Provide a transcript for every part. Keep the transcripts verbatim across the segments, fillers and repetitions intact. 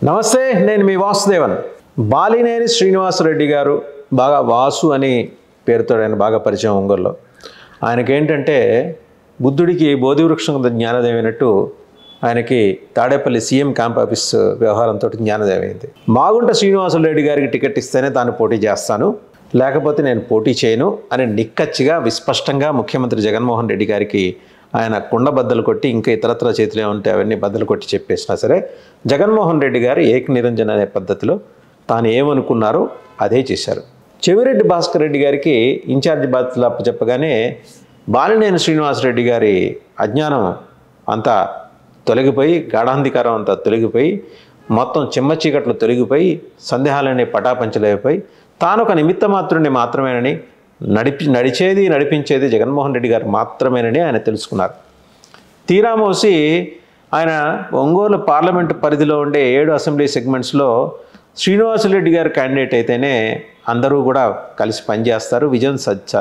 నమస్తే, నేను మీ వాసుదేవన్. బాలినేని శ్రీనివాసరెడ్డి గారు బాగా వాసు అని పేరుతో ఆయన బాగా పరిచయం ఒంగోలులో. ఆయనకేంటంటే బుద్ధుడికి బోధి వృక్షం జ్ఞానోదయం అయినట్టు ఆయనకి తాడేపల్లి సీఎం క్యాంప్ ఆఫీస్ వ్యవహారంతో జ్ఞానోదయం అయింది. మాగుంట శ్రీనివాసరెడ్డి గారికి టికెట్ ఇస్తేనే తాను పోటీ చేస్తాను, లేకపోతే నేను పోటీ చేయను అని నిక్కచ్చిగా విస్పష్టంగా ముఖ్యమంత్రి జగన్మోహన్ రెడ్డి గారికి ఆయన కుండ బద్దలు కొట్టి ఇంకా ఇతరత్ర చేతులే ఉంటే అవన్నీ బద్దలు కొట్టి చెప్పేసినా సరే జగన్మోహన్ రెడ్డి గారు ఏక నిరంజన్ అనే పద్ధతిలో తాను ఏమనుకున్నారో అదే చేశారు. చెవిరెడ్డి భాస్కర్ రెడ్డి గారికి ఇన్ఛార్జి బాధ్యతలు అప్పచెప్పగానే బాలినేని శ్రీనివాసరెడ్డి గారి అజ్ఞానం అంతా తొలగిపోయి, గాఢాంధికారం అంతా తొలగిపోయి, మొత్తం చిమ్మ చీకట్లు తొలగిపోయి, సందేహాలన్నీ పటాపంచలైపోయి తాను ఒక నిమిత్త మాత్రుడిని మాత్రమేనని, నడిపి నడిచేది నడిపించేది జగన్మోహన్ రెడ్డి గారు మాత్రమేనని ఆయన తెలుసుకున్నారు. తీరామోసి ఆయన ఒంగోలు పార్లమెంటు పరిధిలో ఉండే ఏడు అసెంబ్లీ సెగ్మెంట్స్లో శ్రీనివాసరెడ్డి గారు క్యాండిడేట్ అయితేనే అందరూ కూడా కలిసి పనిచేస్తారు, విజయం సజ్జ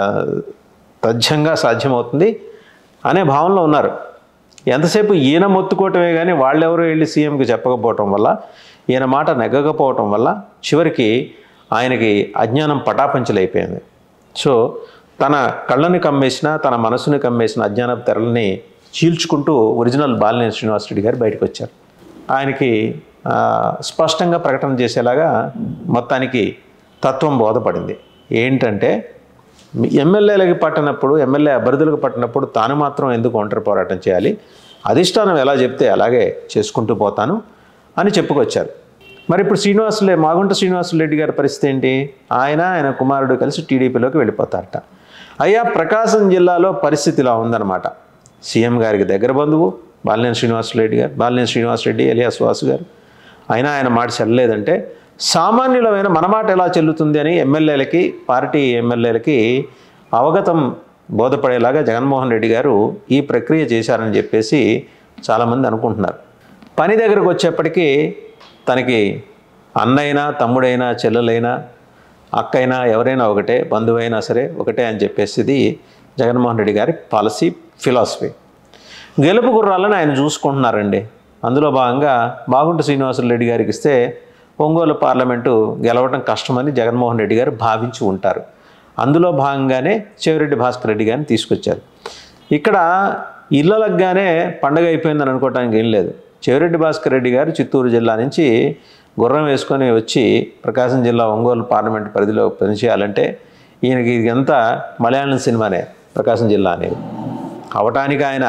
తథ్యంగా సాధ్యమవుతుంది అనే భావనలో ఉన్నారు. ఎంతసేపు ఈయన మొత్తుకోవటమే కానీ వాళ్ళెవరో వెళ్ళి సీఎంకి చెప్పకపోవటం వల్ల, ఈయన మాట నెగ్గకపోవటం వల్ల చివరికి ఆయనకి అజ్ఞానం పటాపంచలైపోయింది. సో తన కళ్ళని కమ్మేసిన, తన మనసుని కమ్మేసిన అజ్ఞానపు తెరలని చీల్చుకుంటూ ఒరిజినల్ బాలినేని శ్రీనివాసరెడ్డి గారు బయటకు వచ్చారు. ఆయనకి స్పష్టంగా ప్రకటన చేసేలాగా మొత్తానికి తత్వం బోధపడింది. ఏంటంటే ఎమ్మెల్యేలకి పట్టినప్పుడు, ఎమ్మెల్యే అభ్యర్థులకు పట్టినప్పుడు తాను మాత్రం ఎందుకు ఒంటరి పోరాటం చేయాలి, అధిష్టానం ఎలా చెప్తే అలాగే చేసుకుంటూ పోతాను అని చెప్పుకొచ్చారు. మరి ఇప్పుడు శ్రీనివాసులే మాగుంట శ్రీనివాసరెడ్డి గారి పరిస్థితి ఏంటి? ఆయన ఆయన కుమారుడు కలిసి టీడీపీలోకి వెళ్ళిపోతారట. అయ్యా, ప్రకాశం జిల్లాలో పరిస్థితి ఇలా ఉందన్నమాట. సీఎం గారికి దగ్గర బంధువు బాలినేని శ్రీనివాసరెడ్డి గారు, బాలినేని శ్రీనివాసరెడ్డి ఎలియాస్ వాసు గారు. అయినా ఆయన మాట చెల్లలేదంటే సామాన్యులమైన మన మాట ఎలా చెల్లుతుంది అని ఎమ్మెల్యేలకి, పార్టీ ఎమ్మెల్యేలకి అవగతం బోధపడేలాగా జగన్మోహన్ రెడ్డి గారు ఈ ప్రక్రియ చేశారని చెప్పేసి చాలామంది అనుకుంటున్నారు. పని దగ్గరకు వచ్చేప్పటికీ తనకి అన్నైనా, తమ్ముడైనా, చెల్లెలైనా, అక్కైనా ఎవరైనా ఒకటే, బంధువైనా సరే ఒకటే అని చెప్పేసి జగన్మోహన్ రెడ్డి గారి పాలసీ, ఫిలాసఫీ. గెలుపు గుర్రాలను ఆయన చూసుకుంటున్నారండి. అందులో భాగంగా బాగుంట శ్రీనివాసరెడ్డి గారికి ఇస్తే ఒంగోలు పార్లమెంటు గెలవడం కష్టమని జగన్మోహన్ రెడ్డి గారు భావించి ఉంటారు. అందులో భాగంగానే చెవిరెడ్డి భాస్కర్ రెడ్డి గారిని తీసుకొచ్చారు. ఇక్కడ ఇళ్ళలగ్గానే పండగ అయిపోయిందని అనుకోవడానికి ఏం లేదు. చెవిరెడ్డి భాస్కర్ రెడ్డి గారు చిత్తూరు జిల్లా నుంచి గుర్రం వేసుకొని వచ్చి ప్రకాశం జిల్లా ఒంగోలు పార్లమెంటు పరిధిలో పనిచేయాలంటే ఈయనకి ఇదంతా మలయాళం సినిమానే ప్రకాశం జిల్లా అనేది. అవటానికి ఆయన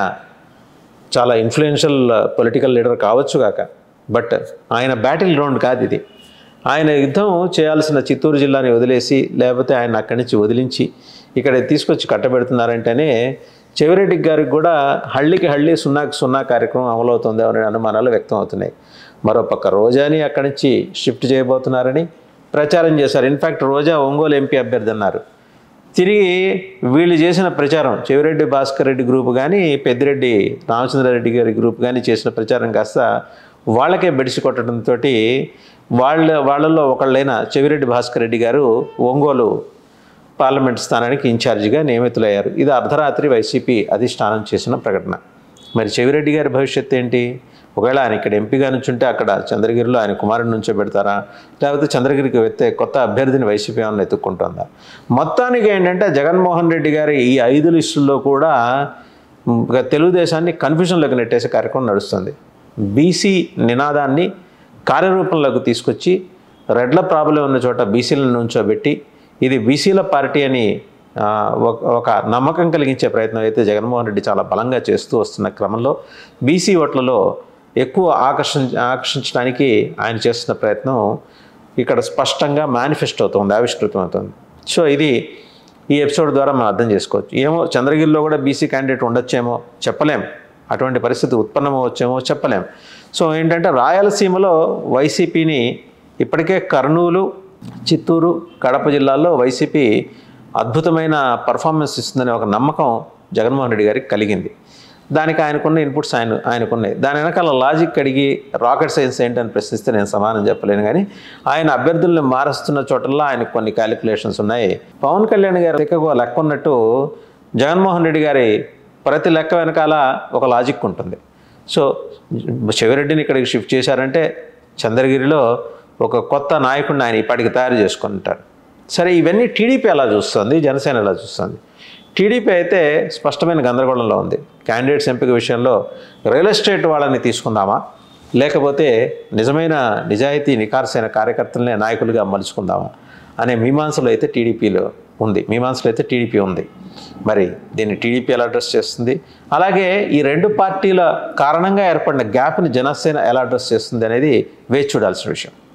చాలా ఇన్ఫ్లుయెన్షియల్ పొలిటికల్ లీడర్ కావచ్చు కాక, బట్ ఆయన బ్యాటిల్ గ్రౌండ్ కాదు ఇది. ఆయన యుద్ధం చేయాల్సిన చిత్తూరు జిల్లాని వదిలేసి, లేకపోతే ఆయన అక్కడి నుంచి వదిలించి ఇక్కడ తీసుకొచ్చి కట్టబెడుతున్నారంటేనే చెవిరెడ్డి గారికి కూడా హళ్ళికి హళ్ళి సున్నాకి సున్నా కార్యక్రమం అమలవుతుంది అనే అనుమానాలు వ్యక్తం అవుతున్నాయి. మరోపక్క రోజాని అక్కడి నుంచి షిఫ్ట్ చేయబోతున్నారని ప్రచారం చేశారు. ఇన్ఫ్యాక్ట్ రోజా ఒంగోలు ఎంపీ అభ్యర్థి అన్నారు. తిరిగి వీళ్ళు చేసిన ప్రచారం, చెవిరెడ్డి భాస్కర్ రెడ్డి గ్రూప్ కానీ, పెద్దిరెడ్డి రామచంద్రారెడ్డి గారి గ్రూప్ కానీ చేసిన ప్రచారం కాస్త వాళ్ళకే బెడిసి కొట్టడంతో వాళ్ళ వాళ్ళల్లో ఒకళ్ళైన చెవిరెడ్డి భాస్కర్ రెడ్డి గారు ఒంగోలు పార్లమెంట్ స్థానానికి ఇన్ఛార్జిగా నియమితులయ్యారు. ఇది అర్ధరాత్రి వైసీపీ అధిష్టానం చేసిన ప్రకటన. మరి చెవిరెడ్డి గారి భవిష్యత్తు ఏంటి? ఒకవేళ ఆయన ఇక్కడ ఎంపీగా నుంచుంటే అక్కడ చంద్రగిరిలో ఆయన కుమారుని నుంచో పెడతారా, లేకపోతే చంద్రగిరికి వెళ్తే కొత్త అభ్యర్థిని వైసీపీ ఏమన్నా ఎత్తుక్కుంటుందా? మొత్తానికి ఏంటంటే జగన్మోహన్ రెడ్డి గారి ఈ ఐదు లిస్టుల్లో కూడా తెలుగుదేశాన్ని కన్ఫ్యూజన్లోకి నెట్టేసే కార్యక్రమం నడుస్తుంది. బీసీ నినాదాన్ని కార్యరూపంలోకి తీసుకొచ్చి రెడ్ల ప్రాబ్లం ఉన్న చోట బీసీలను నుంచోబెట్టి ఇది బీసీల పార్టీ అని ఒక నమ్మకం కలిగించే ప్రయత్నం అయితే జగన్మోహన్ రెడ్డి చాలా బలంగా చేస్తూ వస్తున్న క్రమంలో బీసీ ఓట్లలో ఎక్కువ ఆకర్షించ ఆకర్షించడానికి ఆయన చేస్తున్న ప్రయత్నం ఇక్కడ స్పష్టంగా మేనిఫెస్టో అవుతుంది, ఆవిష్కృతం అవుతుంది. సో ఇది ఈ ఎపిసోడ్ ద్వారా మనం అర్థం చేసుకోవచ్చు. ఏమో చంద్రగిరిలో కూడా బీసీ క్యాండిడేట్ ఉండొచ్చేమో చెప్పలేం, అటువంటి పరిస్థితి ఉత్పన్నమవచ్చేమో చెప్పలేం. సో ఏంటంటే రాయలసీమలో వైసీపీని ఇప్పటికే కర్నూలు, చిత్తూరు, కడప జిల్లాల్లో వైసీపీ అద్భుతమైన పర్ఫార్మెన్స్ ఇస్తుందనే ఒక నమ్మకం జగన్మోహన్ రెడ్డి గారికి కలిగింది. దానికి ఆయనకున్న ఇన్పుట్స్ ఆయన ఆయనకున్నాయి. దాని వెనకాల లాజిక్ అడిగి రాకెట్ సైన్స్ ఏంటని ప్రశ్నిస్తే నేను సమానం చెప్పలేను. కానీ ఆయన అభ్యర్థుల్ని మారుస్తున్న చోటల్లో ఆయనకు కొన్ని క్యాలిక్యులేషన్స్ ఉన్నాయి. పవన్ కళ్యాణ్ గారు లెక్క లెక్క ఉన్నట్టు జగన్మోహన్ రెడ్డి గారి ప్రతి లెక్క వెనకాల ఒక లాజిక్ ఉంటుంది. సో చెవిరెడ్డిని ఇక్కడికి షిఫ్ట్ చేశారంటే చంద్రగిరిలో ఒక కొత్త నాయకుడిని ఆయన ఇప్పటికి తయారు చేసుకుంటారు. సరే, ఇవన్నీ టీడీపీ ఎలా చూస్తుంది, జనసేన ఎలా చూస్తుంది? టీడీపీ అయితే స్పష్టమైన గందరగోళంలో ఉంది. క్యాండిడేట్స్ ఎంపిక విషయంలో రియల్ ఎస్టేట్ వాళ్ళని తీసుకుందామా, లేకపోతే నిజమైన నిజాయితీ నికార్సైన కార్యకర్తలనే నాయకులుగా మలుచుకుందామా అనే మీమాంసలో అయితే టీడీపీలో ఉంది మీమాంసలో అయితే టీడీపీ ఉంది. మరి దీన్ని టీడీపీ ఎలా అడ్రస్ చేస్తుంది, అలాగే ఈ రెండు పార్టీల కారణంగా ఏర్పడిన గ్యాప్ని జనసేన ఎలా అడ్రస్ చేస్తుంది అనేది వేచి చూడాల్సిన విషయం.